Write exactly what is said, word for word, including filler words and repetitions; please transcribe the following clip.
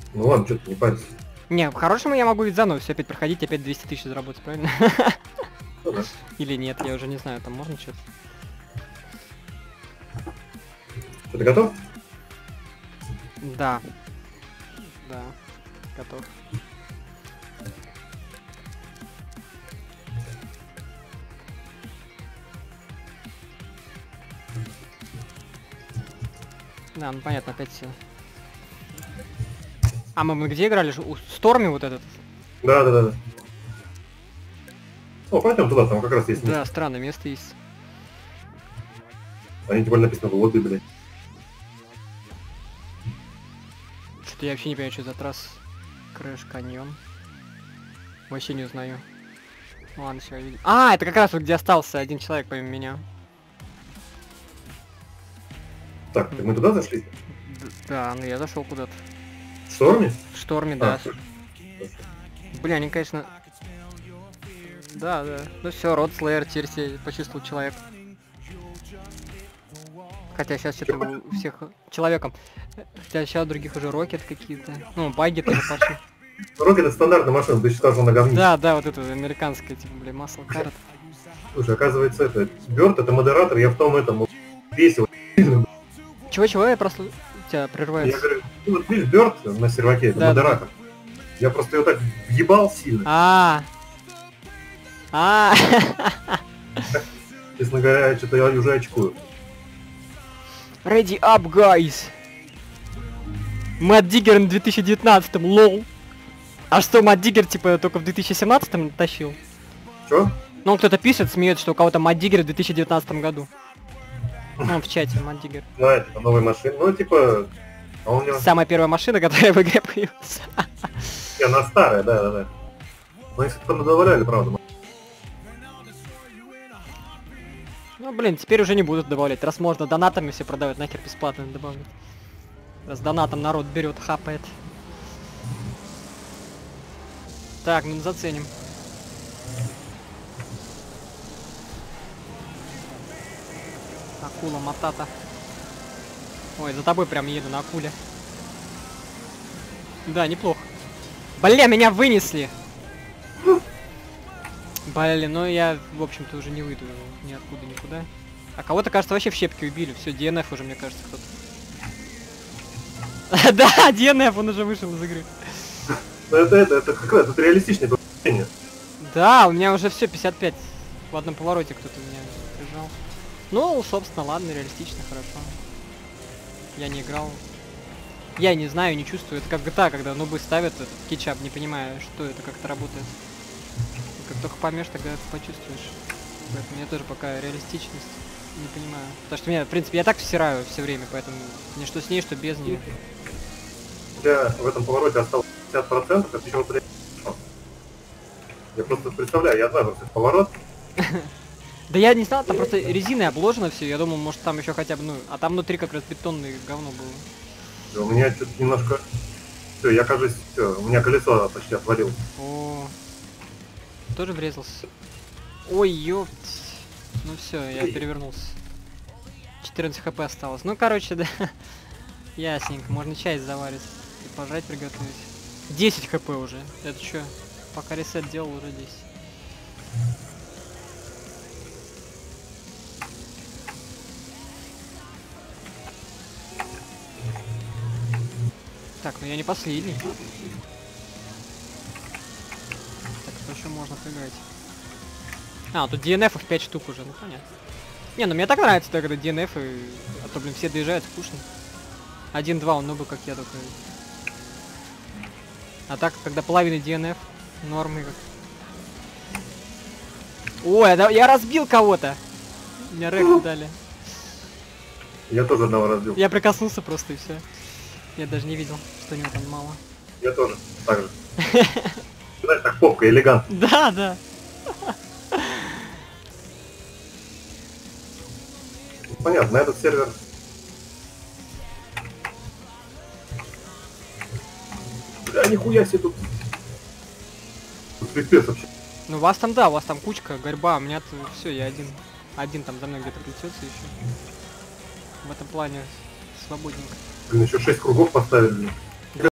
Ну ладно, что ты не парься. Не, по-хорошему я могу ведь заново все опять проходить, опять двести тысяч заработать, правильно? Ну, да. Или нет, я уже не знаю, там можно что-то. Что, ты готов? Да. Да. Готов. Да, ну понятно, опять все. А мы, мы где играли? У Сторми вот этот? Да, да, да, да. О, пойдем туда, там как раз есть место. Да, странное место есть. Они тем более написано воды, блядь. Что-то я вообще не понимаю, что за трасса. Крэш каньон. Вообще не узнаю. Ладно, все, я видел. А, это как раз вот где остался один человек помимо меня. Так, так мы туда зашли? Д да, ну я зашел куда-то. В Шторме? В Шторме, А, да. слушай. Бля, они, конечно... Да, да. Ну все, Род Слеер теперь себя почувствовал человек. Хотя сейчас что-то у всех человеком. Хотя сейчас у других уже Рокет какие-то. Ну, баги тоже пошли. Рокет это стандартная машина, ты считал, что она говнище. Да, да, вот это американская, типа, бля, масло карат. Слушай, оказывается, это Бёрд это модератор, я в том этом весил. Чего-чего, я просто тебя Я прерывается. говорю, ну вот видишь, Бёрд на серваке, это Да, модератор. Я просто его так въебал сильно. А. А. Честно говоря, что-то я уже очкую. Ready up, guys. Мэтт Диггер на две тысячи девятнадцатом, лол. А что, Мэтт Диггер, типа, только в две тысячи семнадцатом тащил? Чё? Ну, кто-то пишет, смеется, что у кого-то Мэтт Диггер в две тысячи девятнадцатом году. Ну, в чате Мэтт Диггер. Да, типа новая машина. Ну, типа, а у него... Самая первая машина, которая в игре появилась. Не, она старая, да, да, да. Но если кто добавляли, правда. Ну, блин, теперь уже не будут добавлять. Раз можно донатами все продавать, нахер бесплатно добавлять. Раз донатом народ берет, хапает. Так, ну заценим. Акула Матата. Ой, за тобой прям еду на акуле. Да, неплохо. Бля, меня вынесли! Блин, ну я, в общем-то, уже не выйду ниоткуда никуда. А кого-то, кажется, вообще в щепки убили. Все, ди эн эф уже, мне кажется, кто-то. Да, ди эн эф, он уже вышел из игры. Ну, это, это, это какое? Это реалистичное поведение. Да, у меня уже все, пятьдесят пять. В одном повороте кто-то меня прижал. Ну, собственно, ладно, реалистично, хорошо. Я не играл. Я не знаю, не чувствую. Это как джи ти эй, когда нубы ставят этот кетчап, не понимая, что это, как это работает. Как только поймешь, тогда это почувствуешь. Поэтому я тоже пока реалистичность не понимаю. Потому что меня, в принципе, я так всираю все время, поэтому мне что с ней, что без нее. У тебя в этом повороте осталось пятьдесят процентов, а почему ты... Я просто представляю, я знаю просто поворот. Да я не знал, там просто резиной обложено все. Я думал, может там еще хотя бы, ну, а там внутри как раз бетонное говно было. У меня что-то немножко... Все, я, кажется, все, у меня колесо почти отвалилось. О, тоже врезался. Ой, ёпть. Ну все, я перевернулся. четырнадцать хп осталось. Ну, короче, да. Ясненько, можно чай заварить и пожрать приготовить. десять хп уже. Это что? Пока ресет делал, уже десять. Так, ну я не последний. Так, что еще можно поиграть? А, тут ди эн эф пять штук уже, ну понятно. Не, ну мне так нравится, когда ди эн эф, и... а то, блин, все доезжают, скучно. один-два, он нубы, как я, только. А так, когда половина ди эн эф, нормы как. Ой, да, я разбил кого-то! Мне рэк дали. Я тоже одного разбил. Я прикоснулся просто и все. Я даже не видел, что у него там мало. Я тоже, так же. Знаешь, так попка, элегантно. Да, да. Понятно, на этот сервер... Бля, нихуя себе тут... Тут пипец вообще. Ну у вас там, да, у вас там кучка, горьба, у меня все, я один. Один там за мной где-то плетется еще. В этом плане свободненько. Блин, еще шесть кругов поставили.